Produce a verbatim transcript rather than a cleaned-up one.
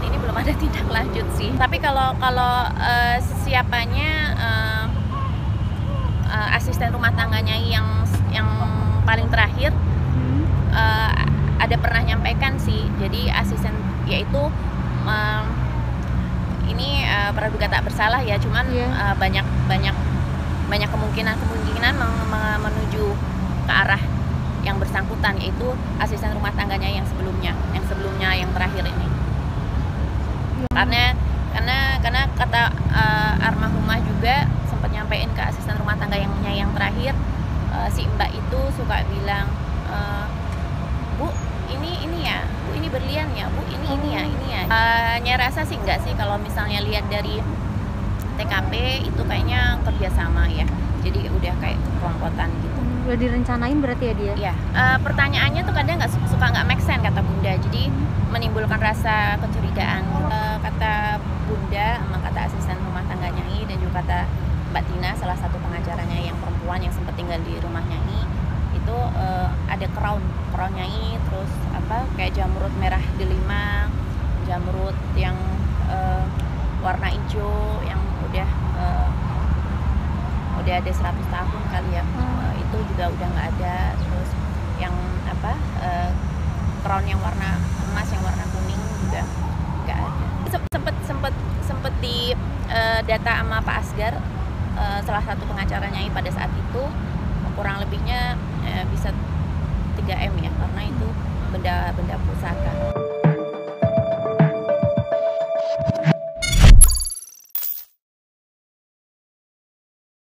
ini belum ada tindak lanjut sih. Tapi kalau kalau uh, siapanya uh, uh, asisten rumah tangganya yang yang paling terakhir uh, ada pernah nyampaikan sih. Jadi asisten yaitu uh, ini uh, praduga tak bersalah ya, cuman yeah. uh, banyak banyak banyak kemungkinan kemungkinan menuju ke arah yang bersangkutan, yaitu asisten rumah tangganya yang sebelumnya, yang sebelumnya yang terakhir ini. Yeah. Karena karena karena kata uh, almarhumah juga sempat nyampein ke asisten rumah tangga yang yang terakhir, uh, si Mbak itu suka bilang, uh, Bu, ini ini ya, Bu ini berlian ya, Bu ini ini ya, ini ya. Uh, Nyai rasa sih enggak sih, kalau misalnya lihat dari T K P itu kayaknya kerjasama ya, jadi udah kayak kelompokan gitu. Udah direncanain berarti ya dia? Iya, uh, pertanyaannya tuh kadang nggak suka nggak make sense kata Bunda, jadi menimbulkan rasa kecurigaan. Uh, kata Bunda sama kata asisten rumah tangga Nyai dan juga kata Mbak Tina, salah satu pengacaranya yang perempuan yang sempat tinggal di rumah Nyai, itu uh, ada crown, crown Nyai, terus apa kayak jamrut merah delima, jamrut yang uh, warna hijau yang udah uh, udah ada seratus tahun kali ya. Hmm. Uh, itu juga udah nggak ada. Terus yang apa uh, crown yang warna emas yang warna kuning juga nggak ada. Sempet sempet sempet di uh, data sama Pak Asgar, uh, salah satu pengacaranya pada saat itu, kurang lebihnya uh, bisa tiga M ya, karena itu benda benda pusaka.